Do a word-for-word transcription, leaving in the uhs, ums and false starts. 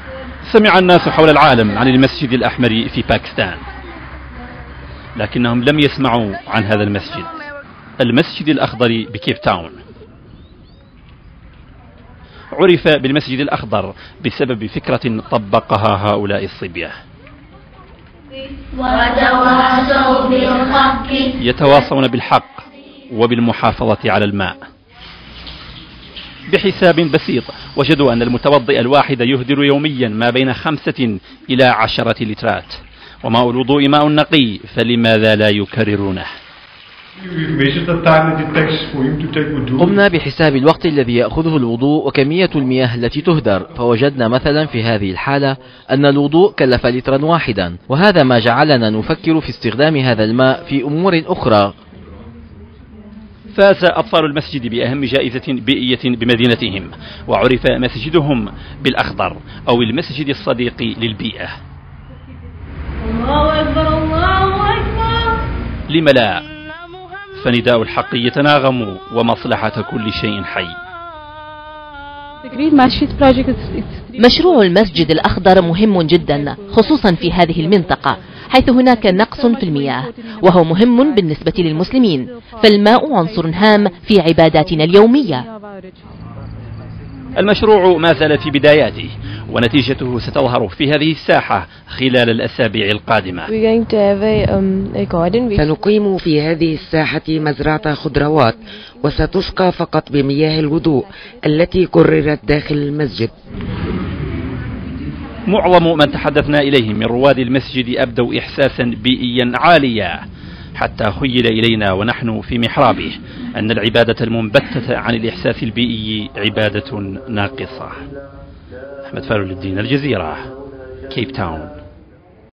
سمع الناس حول العالم عن المسجد الأحمر في باكستان، لكنهم لم يسمعوا عن هذا المسجد، المسجد الأخضر بكيب تاون. عرف بالمسجد الأخضر بسبب فكرة طبقها هؤلاء الصبية. يتواصون بالحق وبالمحافظة على الماء. بحساب بسيط وجدوا أن المتوضئ الواحد يهدر يوميا ما بين خمسة إلى عشرة لترات، وماء الوضوء ماء نقي، فلماذا لا يكررونه؟ قمنا بحساب الوقت الذي يأخذه الوضوء وكمية المياه التي تهدر، فوجدنا مثلا في هذه الحالة أن الوضوء كلف لترا واحدا، وهذا ما جعلنا نفكر في استخدام هذا الماء في أمور أخرى. فاز أطفال المسجد بأهم جائزة بيئية بمدينتهم، وعرف مسجدهم بالأخضر أو المسجد الصديق للبيئة. الله أكبر الله أكبر. لم لا؟ فنداء الحق يتناغم ومصلحة كل شيء حي. مشروع المسجد الأخضر مهم جدا، خصوصا في هذه المنطقة حيث هناك نقص في المياه، وهو مهم بالنسبة للمسلمين، فالماء عنصر هام في عباداتنا اليومية. المشروع ما زال في بداياته، ونتيجته ستظهر في هذه الساحة خلال الأسابيع القادمة. سنقيم في هذه الساحة مزرعة خضروات، وستسقى فقط بمياه الوضوء التي كررت داخل المسجد. معظم من تحدثنا إليهم من رواد المسجد أبدوا إحساسا بيئيا عاليا، حتى خيل إلينا ونحن في محرابه أن العبادة المنبتة عن الإحساس البيئي عبادة ناقصة. أحمد فارو الدين، الجزيرة، كيب تاون.